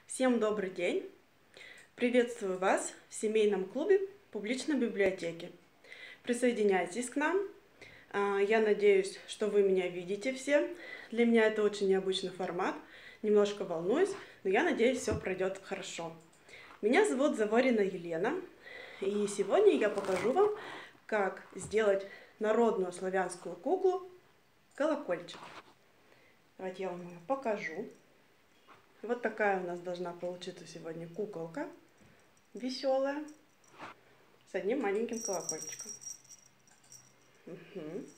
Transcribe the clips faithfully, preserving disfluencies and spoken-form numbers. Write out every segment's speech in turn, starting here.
Всем добрый день! Приветствую вас в семейном клубе публичной библиотеки. Присоединяйтесь к нам. Я надеюсь, что вы меня видите все. Для меня это очень необычный формат. Немножко волнуюсь, но я надеюсь, все пройдет хорошо. Меня зовут Заворина Елена, и сегодня я покажу вам, как сделать народную славянскую куклу колокольчик. Давайте я вам ее покажу. Вот такая у нас должна получиться сегодня куколка, веселая, с одним маленьким колокольчиком. Угу.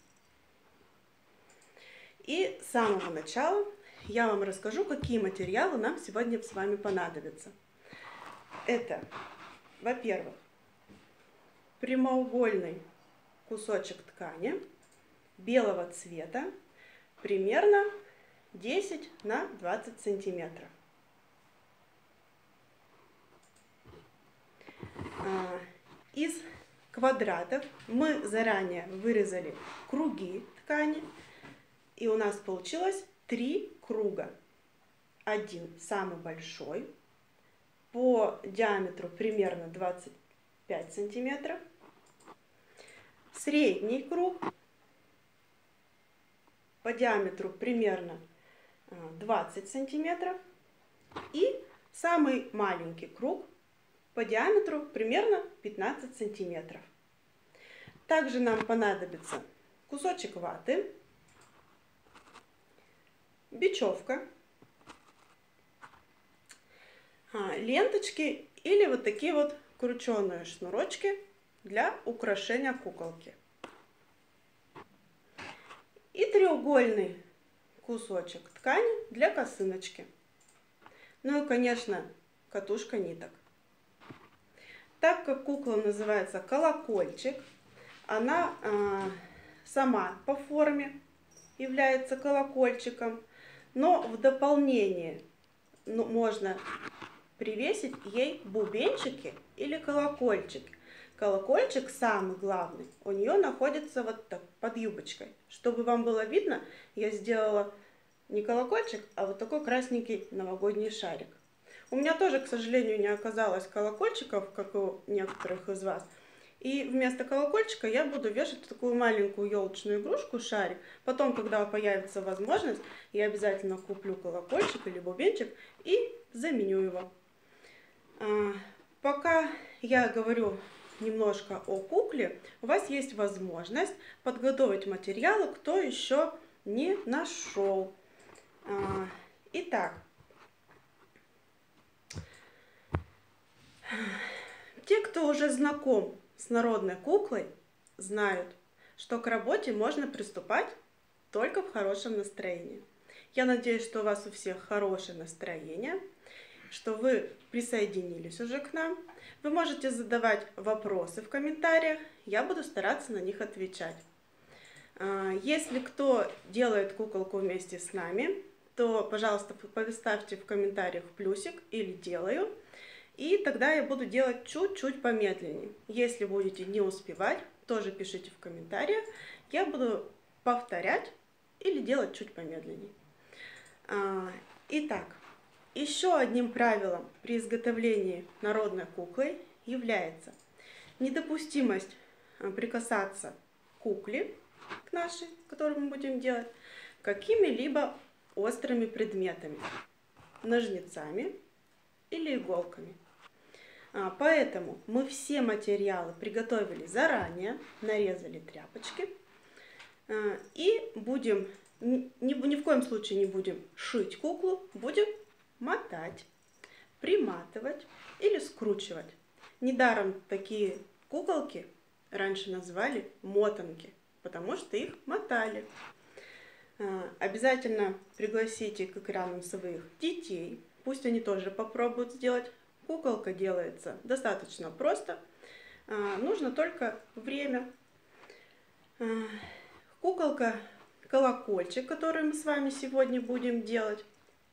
И с самого начала я вам расскажу, какие материалы нам сегодня с вами понадобятся. Это, во-первых, прямоугольный кусочек ткани белого цвета, примерно десять на двадцать сантиметров. Из квадратов мы заранее вырезали круги ткани, и у нас получилось три круга. Один самый большой, по диаметру примерно двадцать пять сантиметров, средний круг по диаметру примерно двадцать сантиметров и самый маленький круг по диаметру примерно пятнадцать сантиметров. Также нам понадобится кусочек ваты, бечевка, ленточки или вот такие вот крученые шнурочки для украшения куколки. И треугольный кусочек ткани для косыночки. Ну и, конечно, катушка ниток. Так как кукла называется колокольчик, она э, сама по форме является колокольчиком, но в дополнение ну, можно привесить ей бубенчики или колокольчики. Колокольчик самый главный у нее находится вот так, под юбочкой. Чтобы вам было видно, я сделала не колокольчик, а вот такой красненький новогодний шарик. У меня тоже, к сожалению, не оказалось колокольчиков, как у некоторых из вас. И вместо колокольчика я буду вешать такую маленькую елочную игрушку, шарик. Потом, когда появится возможность, я обязательно куплю колокольчик или бубенчик и заменю его. Пока я говорю немножко о кукле, у вас есть возможность подготовить материалы, кто еще не нашел. Итак, те, кто уже знаком с народной куклой, знают, что к работе можно приступать только в хорошем настроении. Я надеюсь, что у вас у всех хорошее настроение, что вы присоединились уже к нам. Вы можете задавать вопросы в комментариях, я буду стараться на них отвечать. Если кто делает куколку вместе с нами, то, пожалуйста, поставьте в комментариях плюсик или делаю, и тогда я буду делать чуть-чуть помедленнее. Если будете не успевать, тоже пишите в комментариях, я буду повторять или делать чуть помедленнее. Итак, еще одним правилом при изготовлении народной куклы является недопустимость прикасаться к кукле, к нашей, которую мы будем делать, какими-либо острыми предметами, ножницами или иголками. Поэтому мы все материалы приготовили заранее, нарезали тряпочки и будем, ни, ни в коем случае не будем шить куклу, будем мотать, приматывать или скручивать. Недаром такие куколки раньше называли мотанки, потому что их мотали. Обязательно пригласите к экранам своих детей, пусть они тоже попробуют сделать. Куколка делается достаточно просто, нужно только время. Куколка колокольчик, который мы с вами сегодня будем делать,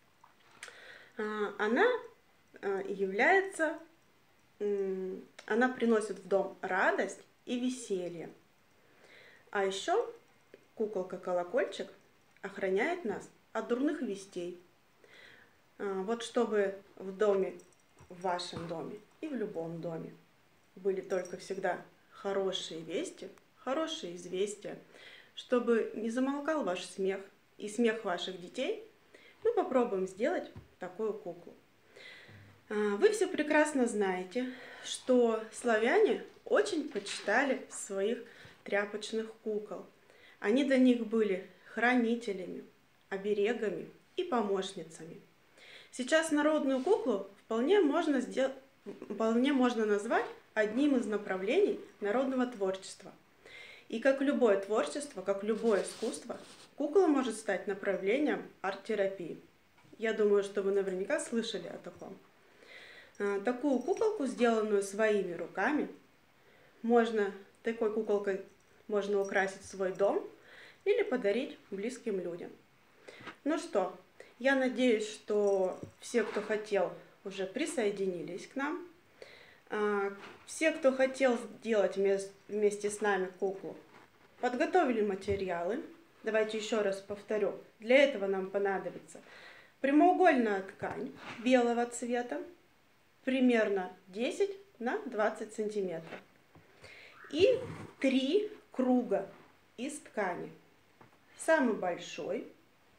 она является, она приносит в дом радость и веселье. А еще куколка колокольчик охраняет нас от дурных вестей. Вот чтобы в доме, в вашем доме и в любом доме были только всегда хорошие вести, хорошие известия, чтобы не замолкал ваш смех и смех ваших детей, мы попробуем сделать такую куклу. Вы все прекрасно знаете, что славяне очень почитали своих тряпочных кукол. Они для них были хранителями, оберегами и помощницами. Сейчас народную куклу вполне можно, сделать, вполне можно назвать одним из направлений народного творчества. И как любое творчество, как любое искусство, кукла может стать направлением арт-терапии. Я думаю, что вы наверняка слышали о таком. Такую куколку, сделанную своими руками, можно, такой куколкой можно украсить свой дом или подарить близким людям. Ну что, я надеюсь, что все, кто хотел, уже присоединились к нам. Все, кто хотел сделать вместе с нами куклу, подготовили материалы. Давайте еще раз повторю. Для этого нам понадобится прямоугольная ткань белого цвета, примерно десять на двадцать сантиметров. И три круга из ткани. Самый большой,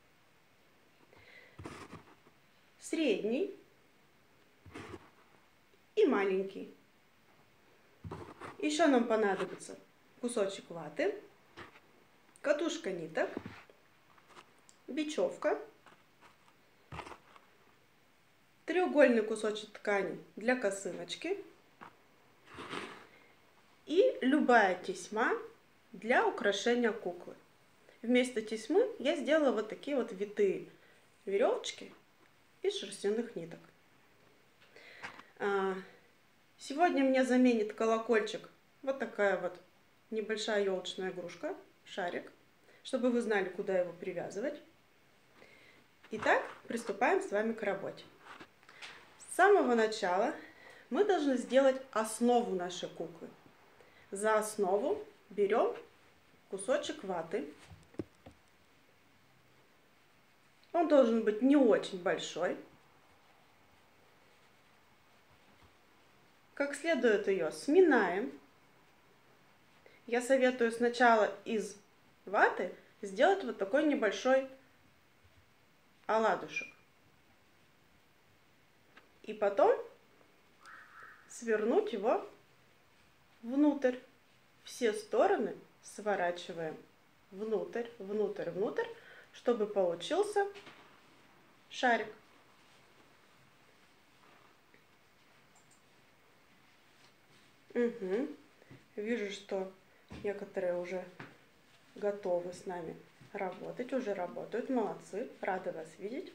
средний и маленький. Еще нам понадобится кусочек ваты, катушка ниток, бечевка, треугольный кусочек ткани для косыночки и любая тесьма для украшения куклы. Вместо тесьмы я сделала вот такие вот витые веревочки из шерстяных ниток. Сегодня мне заменит колокольчик вот такая вот небольшая елочная игрушка, шарик, чтобы вы знали, куда его привязывать. Итак, приступаем с вами к работе. С самого начала мы должны сделать основу нашей куклы. За основу берем кусочек ваты. Он должен быть не очень большой. Как следует ее сминаем. Я советую сначала из ваты сделать вот такой небольшой оладушек. И потом свернуть его внутрь. Все стороны сворачиваем внутрь, внутрь, внутрь, чтобы получился шарик. Угу. Вижу, что некоторые уже готовы с нами работать, уже работают. Молодцы, рада вас видеть.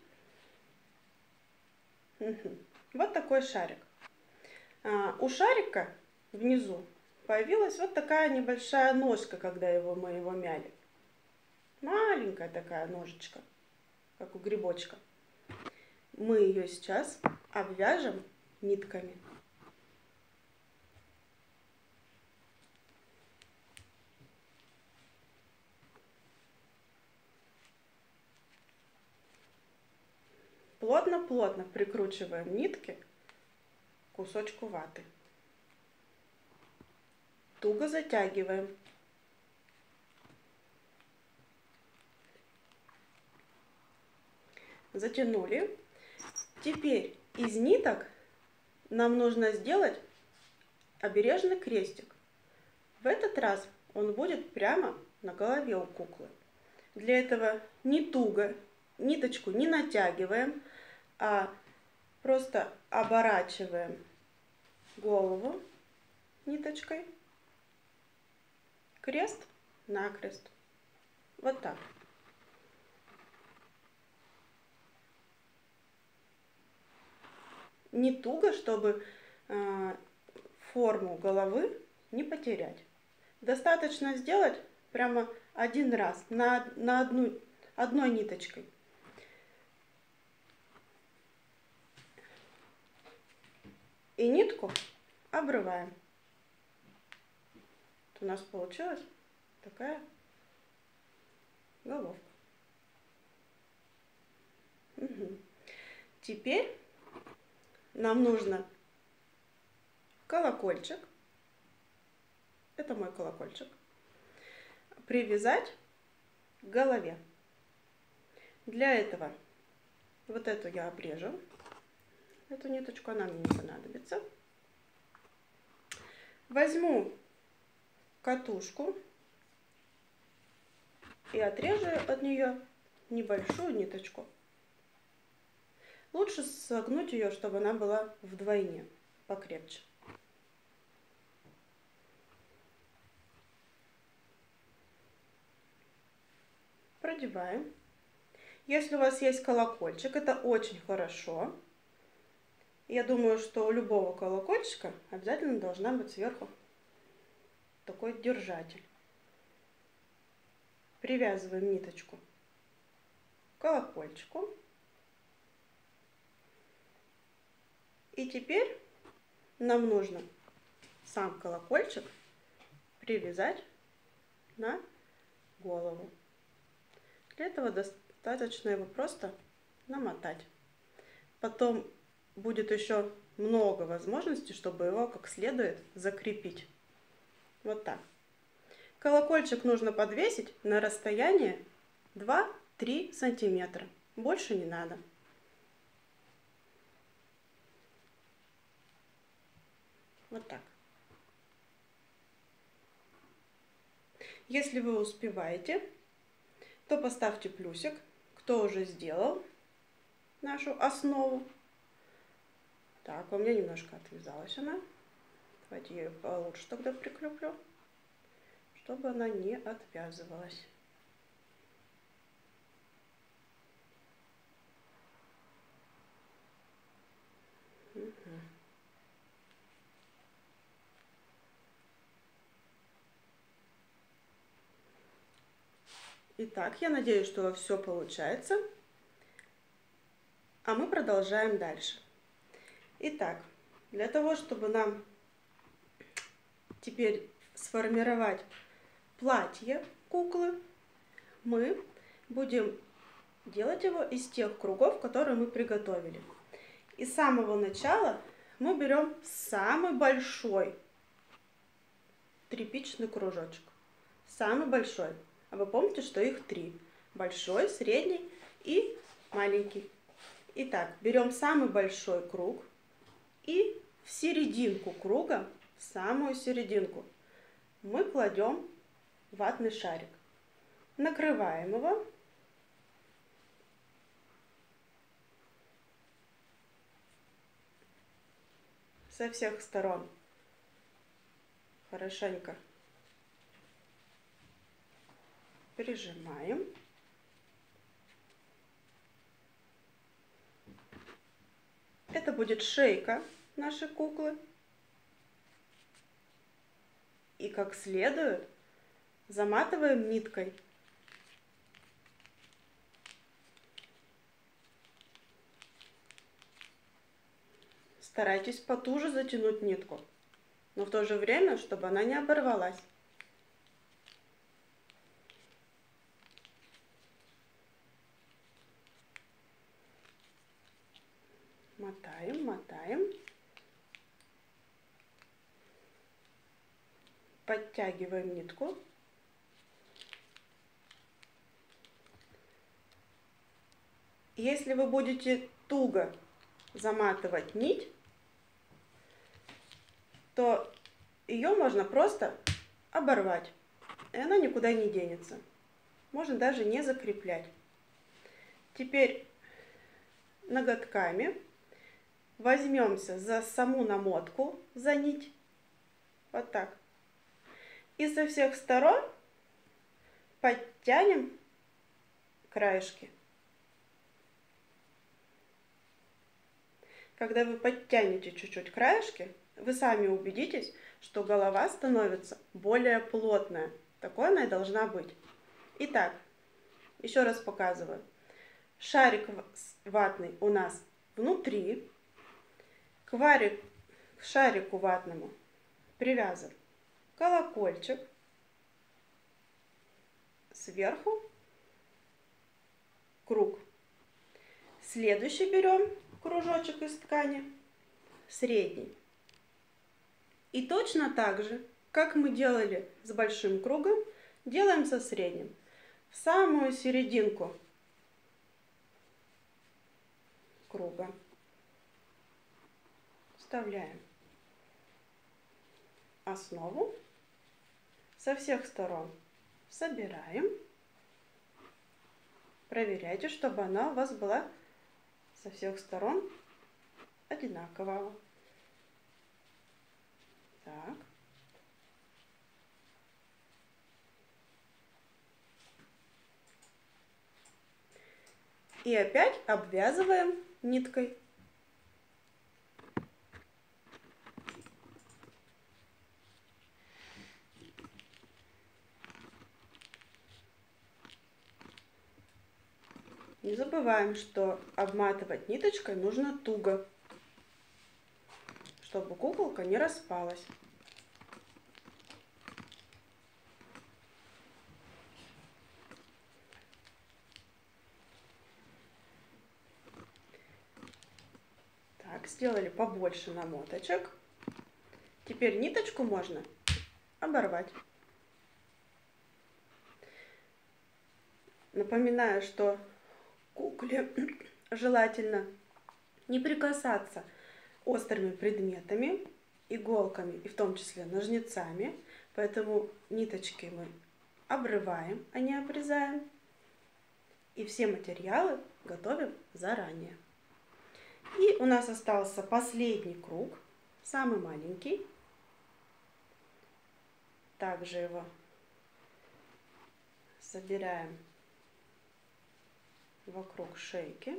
Угу. Вот такой шарик. А, у шарика внизу появилась вот такая небольшая ножка, когда его, мы его мяли. Маленькая такая ножечка, как у грибочка. Мы ее сейчас обвяжем нитками. Плотно-плотно прикручиваем нитки к кусочку ваты. Туго затягиваем. Затянули. Теперь из ниток нам нужно сделать обережный крестик. В этот раз он будет прямо на голове у куклы. Для этого не туго, ниточку не натягиваем, а просто оборачиваем голову ниточкой. Крест-накрест. Вот так. Не туго, чтобы э, форму головы не потерять. Достаточно сделать прямо один раз на, на одну, одной ниточкой. И нитку обрываем. Вот у нас получилась такая головка. Угу. Теперь нам нужно колокольчик, это мой колокольчик, привязать к голове. Для этого вот эту я обрежу, эту ниточку, она мне не понадобится. Возьму катушку и отрежу от нее небольшую ниточку. Лучше согнуть ее, чтобы она была вдвойне покрепче. Продеваем. Если у вас есть колокольчик, это очень хорошо. Я думаю, что у любого колокольчика обязательно должна быть сверху такой держатель. Привязываем ниточку к колокольчику. И теперь нам нужно сам колокольчик привязать на голову. Для этого достаточно его просто намотать. Потом будет еще много возможностей, чтобы его как следует закрепить. Вот так. Колокольчик нужно подвесить на расстояние два-три сантиметра. Больше не надо. Вот так. Если вы успеваете, то поставьте плюсик, кто уже сделал нашу основу. Так, у меня немножко отвязалась она. Давайте я ее получше тогда прикреплю, чтобы она не отвязывалась. Угу. Итак, я надеюсь, что все получается. А мы продолжаем дальше. Итак, для того, чтобы нам теперь сформировать платье куклы, мы будем делать его из тех кругов, которые мы приготовили. И с самого начала мы берем самый большой тряпичный кружочек. Самый большой. А вы помните, что их три. Большой, средний и маленький. Итак, берем самый большой круг и в серединку круга, в самую серединку, мы кладем ватный шарик. Накрываем его. Со всех сторон хорошенько прижимаем. Это будет шейка нашей куклы. И как следует заматываем ниткой. Старайтесь потуже затянуть нитку, но в то же время, чтобы она не оборвалась. Мотаем, мотаем. Подтягиваем нитку. Если вы будете туго заматывать нить, то ее можно просто оборвать, и она никуда не денется. Можно даже не закреплять. Теперь ноготками возьмемся за саму намотку, за нить, вот так, и со всех сторон подтянем краешки. Когда вы подтянете чуть-чуть краешки, вы сами убедитесь, что голова становится более плотная. Такой она и должна быть. Итак, еще раз показываю. Шарик ватный у нас внутри. К, варе, к шарику ватному привязан колокольчик. Сверху круг. Следующий берем кружочек из ткани, средний. И точно так же, как мы делали с большим кругом, делаем со средним. В самую серединку круга вставляем основу, со всех сторон собираем. Проверяйте, чтобы она у вас была со всех сторон одинакового. Так. И опять обвязываем ниткой. Не забываем, что обматывать ниточкой нужно туго, чтобы куколка не распалась. Так, сделали побольше намоточек. Теперь ниточку можно оборвать. Напоминаю, что кукле желательно не прикасаться острыми предметами, иголками и в том числе ножницами, поэтому ниточки мы обрываем, а не обрезаем. И все материалы готовим заранее. И у нас остался последний круг, самый маленький. Также его собираем вокруг шейки.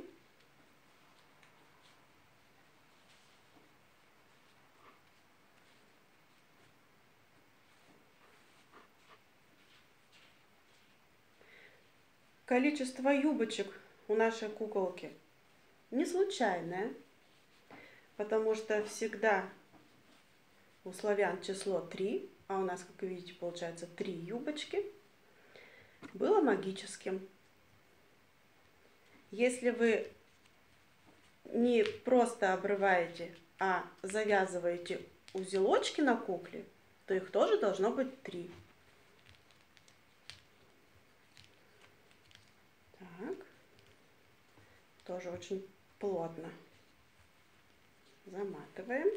Количество юбочек у нашей куколки не случайное, потому что всегда у славян число три, а у нас, как вы видите, получается три юбочки, было магическим. Если вы не просто обрываете, а завязываете узелочки на кукле, то их тоже должно быть три. Так. Тоже очень плотно заматываем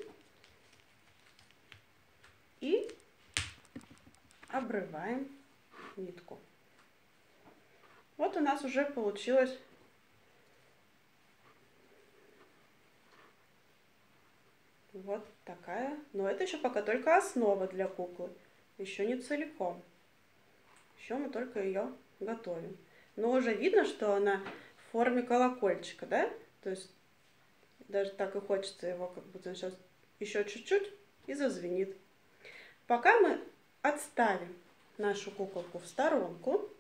и обрываем нитку. Вот у нас уже получилось вот такая, но это еще пока только основа для куклы, еще не целиком, еще мы только ее готовим. Но уже видно, что она в форме колокольчика, да, то есть даже так и хочется его, как будто сейчас еще чуть-чуть и зазвенит. Пока мы отставим нашу куколку в сторонку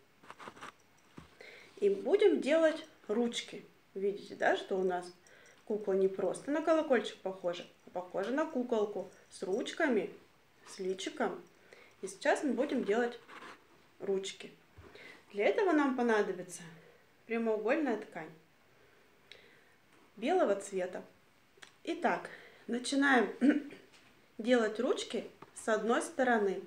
и будем делать ручки. Видите, да, что у нас кукла не просто на колокольчик похожа, а похожа на куколку с ручками, с личиком. И сейчас мы будем делать ручки. Для этого нам понадобится прямоугольная ткань белого цвета. Итак, начинаем делать ручки с одной стороны.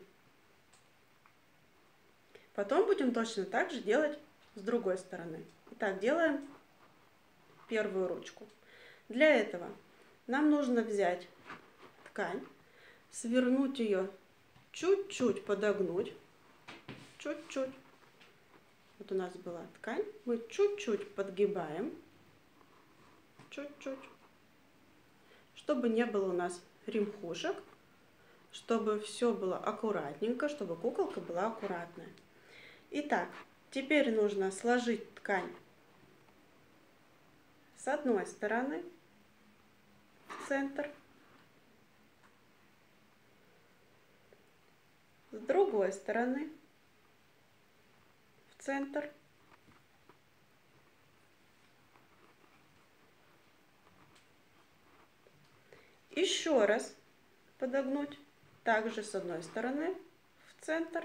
Потом будем точно так же делать с другой стороны. Итак, делаем первую ручку. Для этого нам нужно взять ткань, свернуть ее, чуть-чуть подогнуть, чуть-чуть. Вот у нас была ткань, мы чуть-чуть подгибаем, чуть-чуть, чтобы не было у нас ремхушек, чтобы все было аккуратненько, чтобы куколка была аккуратная. Итак, теперь нужно сложить ткань с одной стороны в центр, с другой стороны в центр. Еще раз подогнуть, также с одной стороны в центр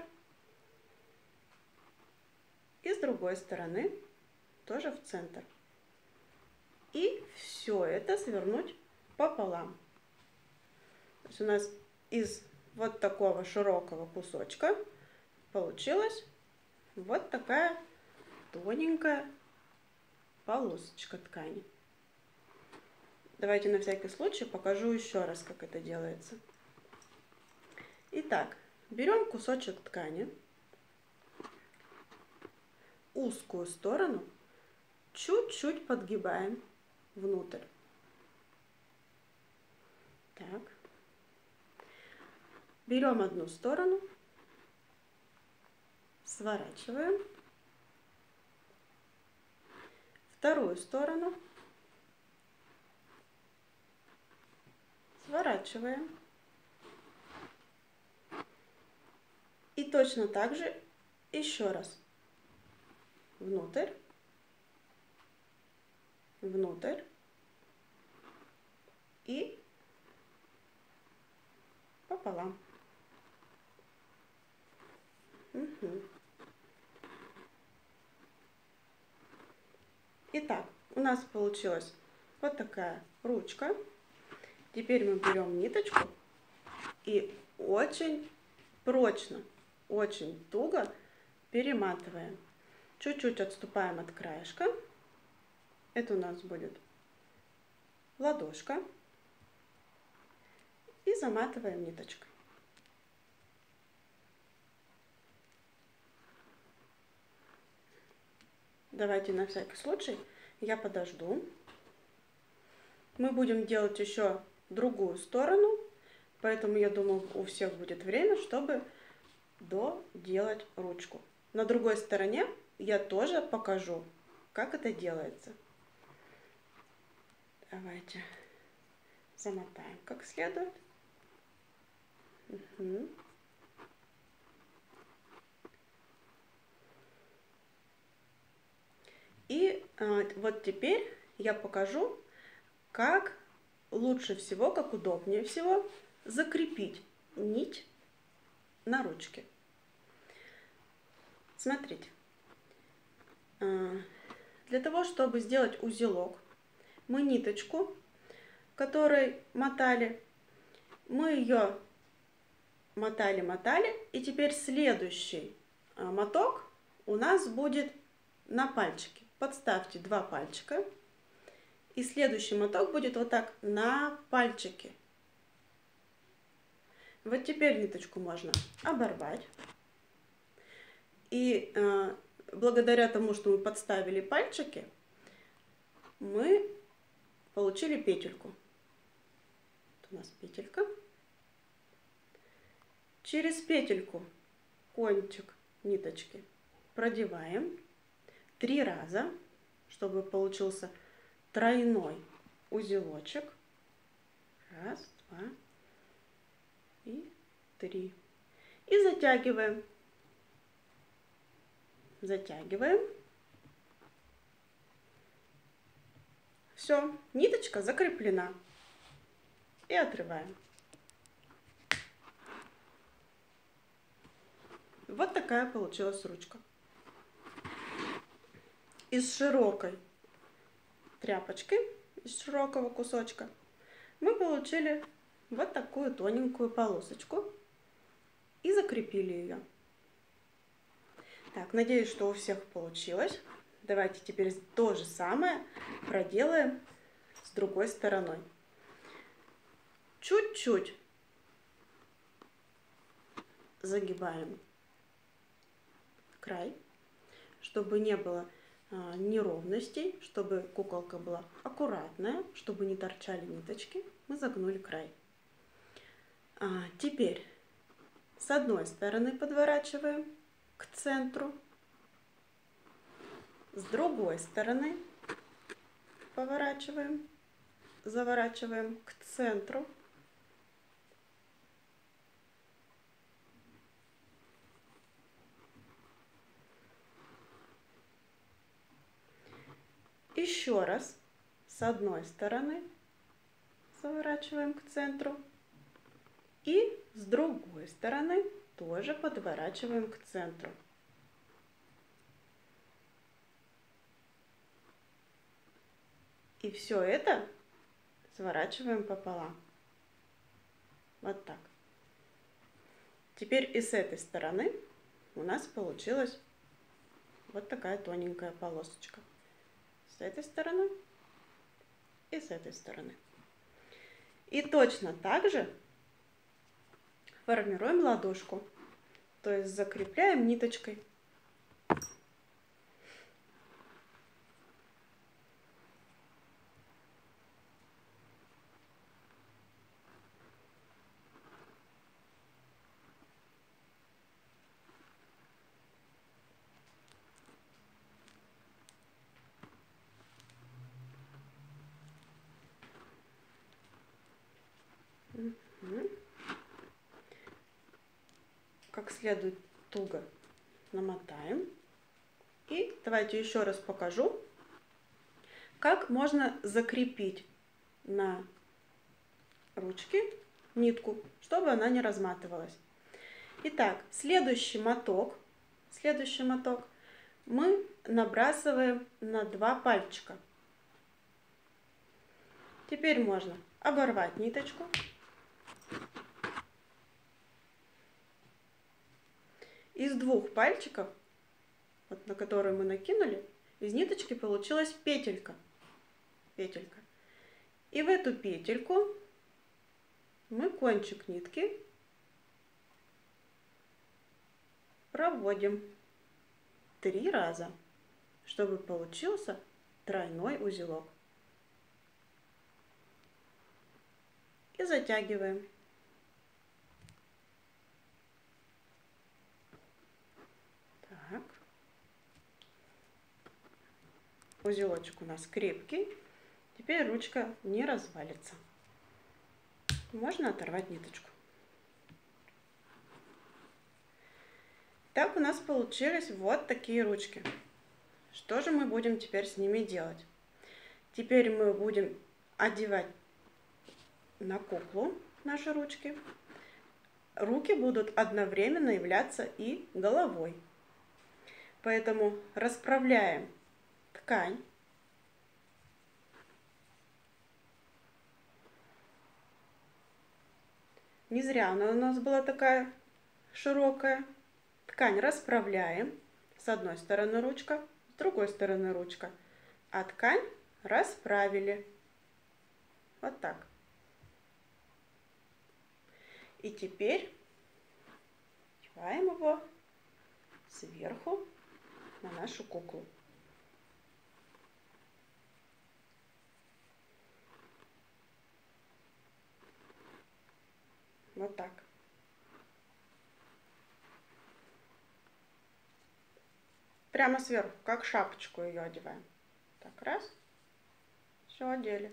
и с другой стороны тоже в центр. И все это свернуть пополам. То есть у нас из вот такого широкого кусочка получилась вот такая тоненькая полосочка ткани. Давайте на всякий случай покажу еще раз, как это делается. Итак, берем кусочек ткани, узкую сторону чуть-чуть подгибаем внутрь. Так. Берем одну сторону, сворачиваем, вторую сторону, сворачиваем. И точно так же еще раз. Внутрь, внутрь и пополам. Угу. Итак, у нас получилась вот такая ручка. Теперь мы берем ниточку и очень прочно, очень туго перематываем. Чуть-чуть отступаем от краешка. Это у нас будет ладошка. И заматываем ниточкой. Давайте на всякий случай я подожду. Мы будем делать еще другую сторону, поэтому я думаю, у всех будет время, чтобы доделать ручку. На другой стороне я тоже покажу, как это делается. Давайте замотаем как следует. Угу. И э, вот теперь я покажу, как лучше всего, как удобнее всего закрепить нить на ручке. Смотрите, э, для того, чтобы сделать узелок, мы ниточку, которой мотали, мы ее мотали-мотали, и теперь следующий моток у нас будет на пальчике. Подставьте два пальчика, и следующий моток будет вот так на пальчике. Вот теперь ниточку можно оборвать, и э, благодаря тому, что мы подставили пальчики, мы получили петельку. Вот у нас петелька. Через петельку кончик ниточки продеваем три раза, чтобы получился тройной узелочек. Раз, два и три. И затягиваем. Затягиваем. Все, ниточка закреплена. И отрываем. Вот такая получилась ручка. Из широкой тряпочки, из широкого кусочка, мы получили вот такую тоненькую полосочку и закрепили ее. Так, надеюсь, что у всех получилось. Давайте теперь то же самое проделаем с другой стороной. Чуть-чуть загибаем край, чтобы не было а, неровностей, чтобы куколка была аккуратная, чтобы не торчали ниточки. Мы загнули край. А, теперь с одной стороны подворачиваем к центру, с другой стороны поворачиваем, заворачиваем к центру. Еще раз с одной стороны заворачиваем к центру и с другой стороны тоже подворачиваем к центру. И все это сворачиваем пополам. Вот так. Теперь и с этой стороны у нас получилась вот такая тоненькая полосочка. С этой стороны и с этой стороны. И точно так же формируем ладошку. То есть закрепляем ниточкой. Угу. Как следует туго намотаем. И давайте еще раз покажу, как можно закрепить на ручке нитку, чтобы она не разматывалась. Итак, следующий моток, следующий моток мы набрасываем на два пальчика. Теперь можно оборвать ниточку. Из двух пальчиков, вот на которые мы накинули, из ниточки получилась петелька. Петелька. И в эту петельку мы кончик нитки проводим три раза, чтобы получился тройной узелок. И затягиваем. Так. Узелочек у нас крепкий. Теперь ручка не развалится. Можно оторвать ниточку. Так у нас получились вот такие ручки. Что же мы будем теперь с ними делать? Теперь мы будем одевать на куклу наши ручки. Руки будут одновременно являться и головой. Поэтому расправляем ткань. Не зря она у нас была такая широкая. Ткань расправляем. С одной стороны ручка, с другой стороны ручка. А ткань расправили. Вот так. И теперь одеваем его сверху на нашу куклу. Вот так. Прямо сверху, как шапочку ее одеваем. Так, раз. Все одели.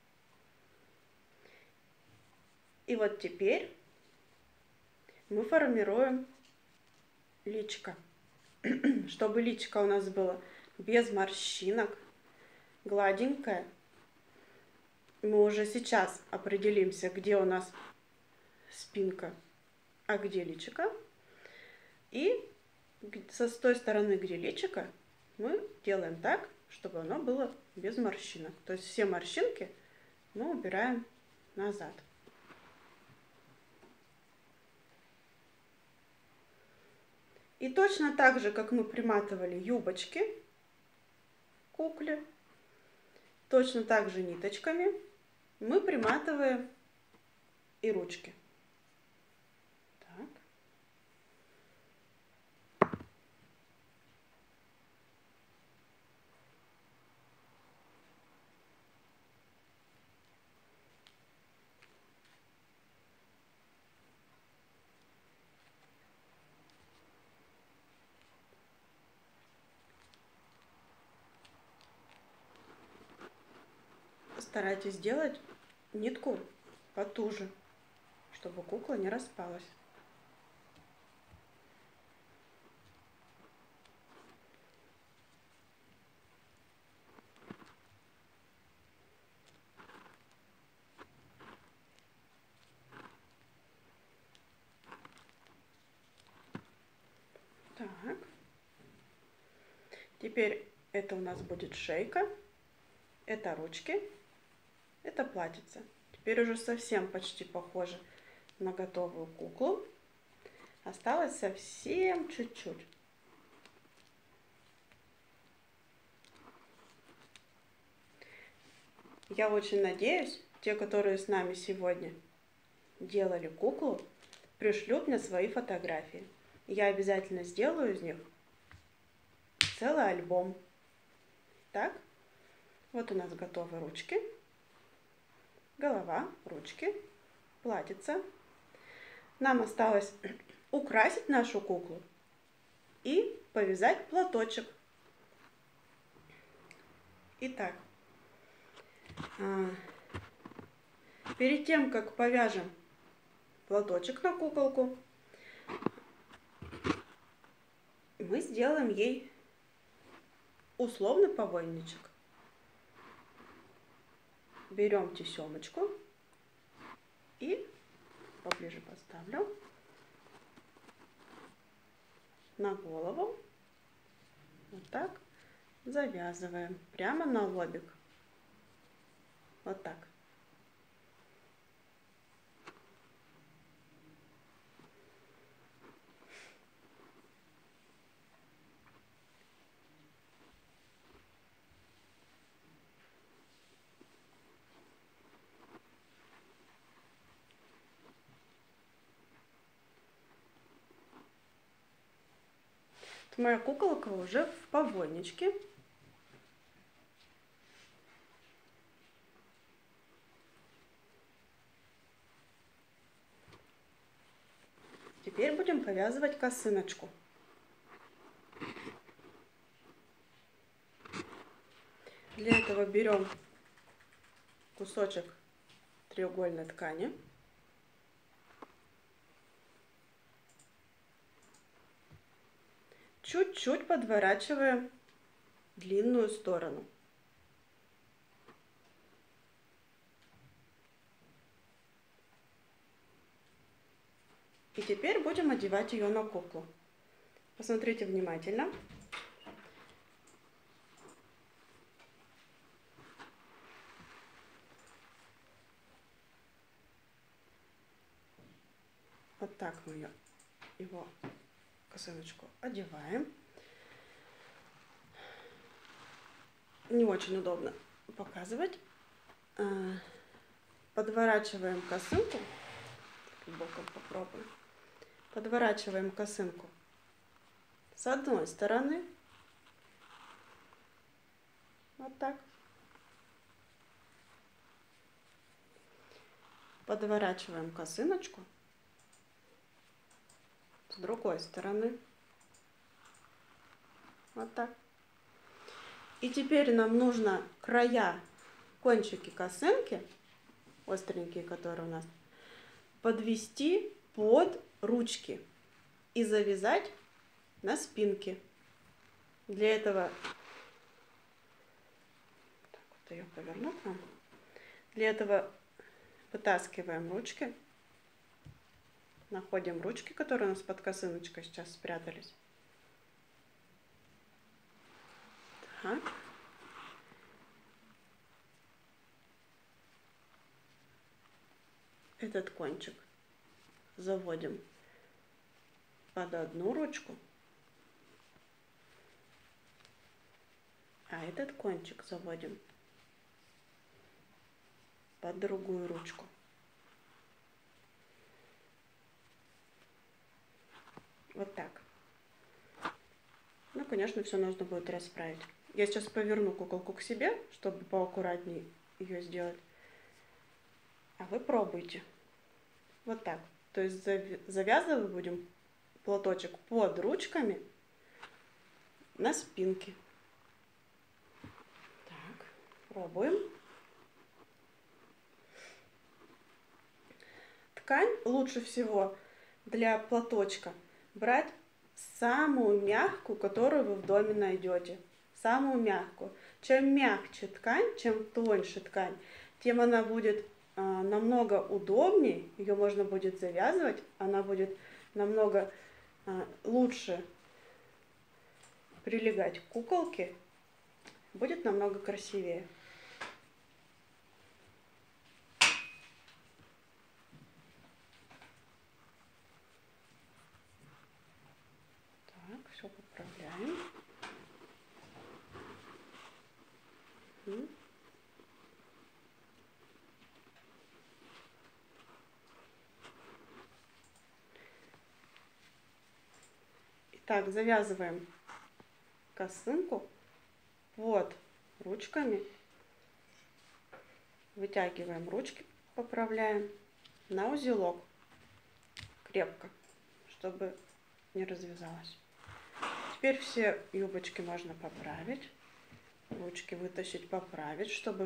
И вот теперь мы формируем личико. Чтобы личико у нас было без морщинок, гладенькое. Мы уже сейчас определимся, где у нас спинка, а где личико. И со с той стороны, где личико, мы делаем так, чтобы оно было без морщинок. То есть все морщинки мы убираем назад. И точно так же, как мы приматывали юбочки кукле, точно так же ниточками мы приматываем и ручки. Так. Старайтесь сделать нитку потуже, чтобы кукла не распалась. Так. Теперь это у нас будет шейка. Это ручки, это платьице. Теперь уже совсем почти похоже на готовую куклу. Осталось совсем чуть-чуть. Я очень надеюсь, те, которые с нами сегодня делали куклу, пришлют мне свои фотографии. Я обязательно сделаю из них целый альбом. Так, вот у нас готовы ручки, голова, ручки, платьице. Нам осталось украсить нашу куклу и повязать платочек. Итак, перед тем, как повяжем платочек на куколку, мы сделаем ей условный повойничек. Берем тесемочку и поближе поставлю на голову. Вот так завязываем прямо на лобик. Вот так. Моя куколка уже в повойничке. Теперь будем повязывать косыночку. Для этого берем кусочек треугольной ткани. Чуть-чуть подворачиваем длинную сторону. И теперь будем одевать ее на куклу. Посмотрите внимательно. Вот так мы ее, его косыночку одеваем. Не очень удобно показывать. Подворачиваем косынку. Боком попробуем. Подворачиваем косынку с одной стороны. Вот так. Подворачиваем косыночку с другой стороны. Вот так. И теперь нам нужно края, кончики косынки, остренькие, которые у нас, подвести под ручки и завязать на спинке. Для этого так вот ее поверну к нам. Для этого вытаскиваем ручки, находим ручки, которые у нас под косыночкой сейчас спрятались. Так. Этот кончик заводим под одну ручку, а этот кончик заводим под другую ручку. Вот так. Ну, конечно, все нужно будет расправить. Я сейчас поверну куколку к себе, чтобы поаккуратнее ее сделать. А вы пробуйте. Вот так. То есть завязывать будем платочек под ручками на спинке. Так, пробуем. Ткань лучше всего для платочка брать самую мягкую, которую вы в доме найдете. Самую мягкую. Чем мягче ткань, чем тоньше ткань, тем она будет э, намного удобнее. Ее можно будет завязывать, она будет намного э, лучше прилегать к куколке, будет намного красивее. поправляем. Итак, завязываем косынку под ручками, вытягиваем ручки, поправляем на узелок крепко, чтобы не развязалась. Теперь все юбочки можно поправить, ручки вытащить, поправить, чтобы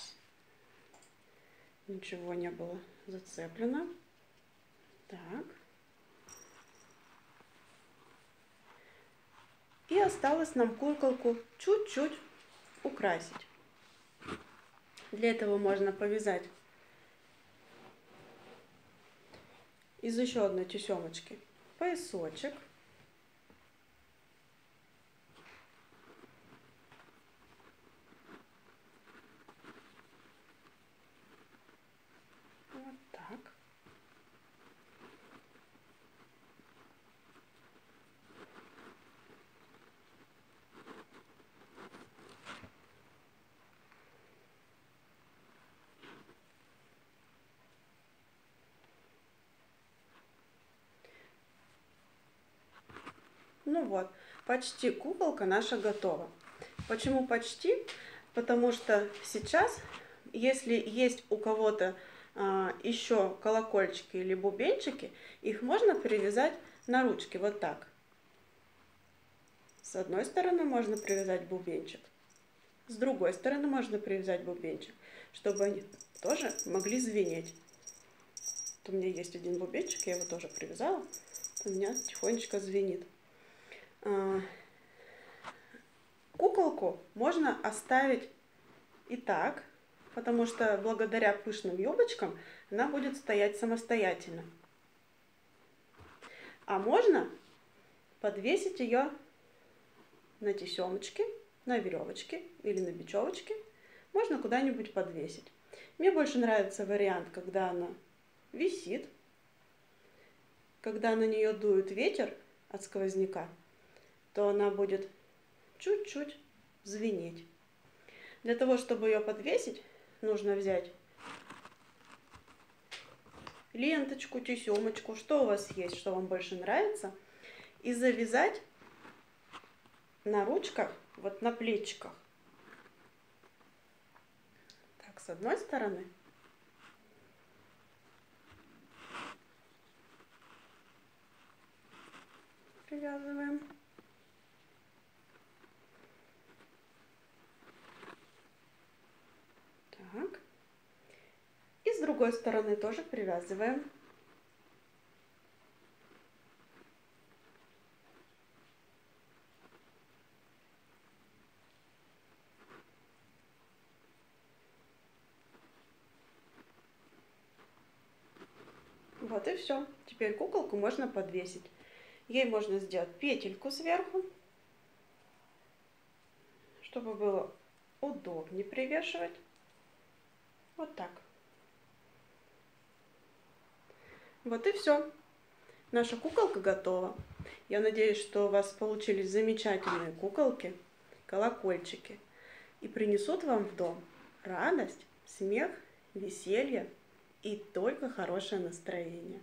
ничего не было зацеплено. Так. И осталось нам куколку чуть-чуть украсить. Для этого можно повязать из еще одной тесемочки поясочек. Вот так. Ну вот, почти куколка наша готова. Почему почти? Потому что сейчас, если есть у кого-то а, еще колокольчики или бубенчики, их можно привязать на ручки вот так. С одной стороны можно привязать бубенчик, с другой стороны можно привязать бубенчик, чтобы они тоже могли звенеть. Вот у меня есть один бубенчик, я его тоже привязала, у меня тихонечко звенит. Куколку можно оставить и так, потому что благодаря пышным юбочкам она будет стоять самостоятельно. А можно подвесить ее на тесемочке, на веревочке или на бечевочке. Можно куда-нибудь подвесить. Мне больше нравится вариант, когда она висит, когда на нее дует ветер от сквозняка, то она будет чуть-чуть звенеть. Для того, чтобы ее подвесить, нужно взять ленточку, тесемочку, что у вас есть, что вам больше нравится, и завязать на ручках, вот на плечиках. Так, с одной стороны. Привязываем. Так. И с другой стороны тоже привязываем. Вот и все. Теперь куколку можно подвесить. Ей можно сделать петельку сверху, чтобы было удобнее привешивать. Вот так. Вот и все. Наша куколка готова. Я надеюсь, что у вас получились замечательные куколки, колокольчики. И принесут вам в дом радость, смех, веселье и только хорошее настроение.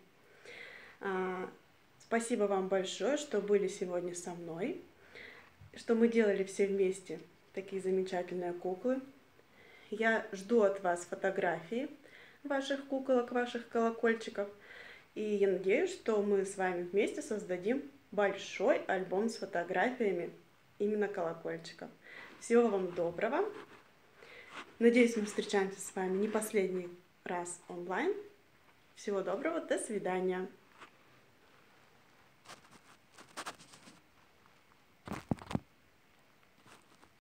Спасибо вам большое, что были сегодня со мной, что мы делали все вместе такие замечательные куклы. Я жду от вас фотографии ваших куколок, ваших колокольчиков. И я надеюсь, что мы с вами вместе создадим большой альбом с фотографиями именно колокольчиков. Всего вам доброго. Надеюсь, мы встречаемся с вами не последний раз онлайн. Всего доброго, до свидания.